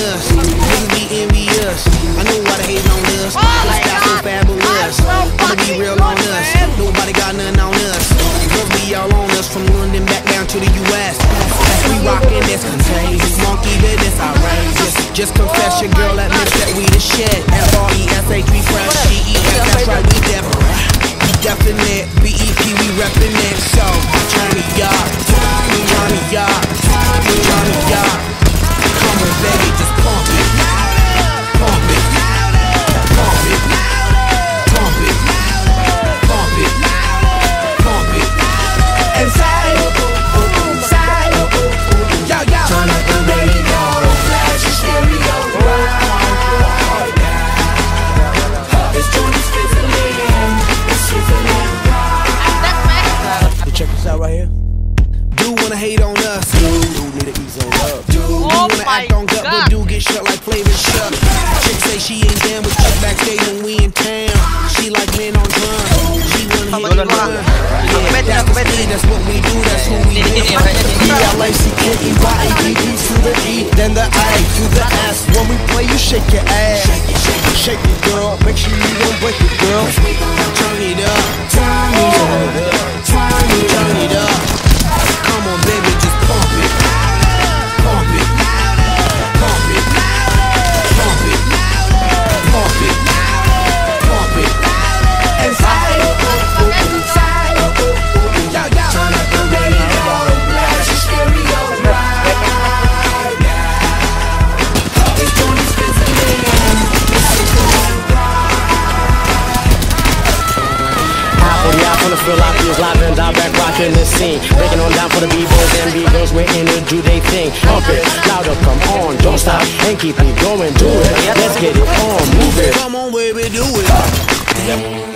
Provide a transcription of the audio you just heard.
us. Niggas be envious. I know why they hating on us. This style so fabulous. I'ma be real on us. Nobody got nothing on us. Girls be all on us from London back down to the US. We rockin' this contagious. Monkey business outrageous. Just confess your girl admits that we the shit. F-R-E-S-H, we fresh. G-E-S, that's right, we definite. B-E-P, we reppin' it. So, turn it up, turn it up, turn it up. Come on, baby, just pump it. Pump it. Pump it. Pump it. Pump it. Pump it. And side, side. Yo, yo. Turn up the radio, flash your stereo. Right now. This joint is fizzling. It's fizzling. Check this out right here. Do wanna hate on us. Do need to ease on up. Do wanna act on gut, but do get shut like Flavor Shut. Chick say she ain't down with chick backstage when we in town. She like men on drums. She wanna hit me run. Yeah, that's the speed, that's what we do, that's who we do. B-L-A-C-K-E-Y-A-D-E to the E, then the I to the S. When we play, you shake your ass. Shake it, girl. Make sure you don't break it, girl. Turn it up. Turn it up. Turn it up. Come on, baby, just pump it. Pump it. Pump it. Pump it. Pump it. Pump it. And side. Side. Yo, yo. Turn up the radio. Blast your stereo right now. This joint is fizzling. From the Philippines, live and direct, rocking the scene. Breaking on down for the B-boys and B-girls, we're in to do they thing. Pump it, louder, come on, don't stop, and keep it going, do it. Let's get it on, move it. Come on, baby, do it.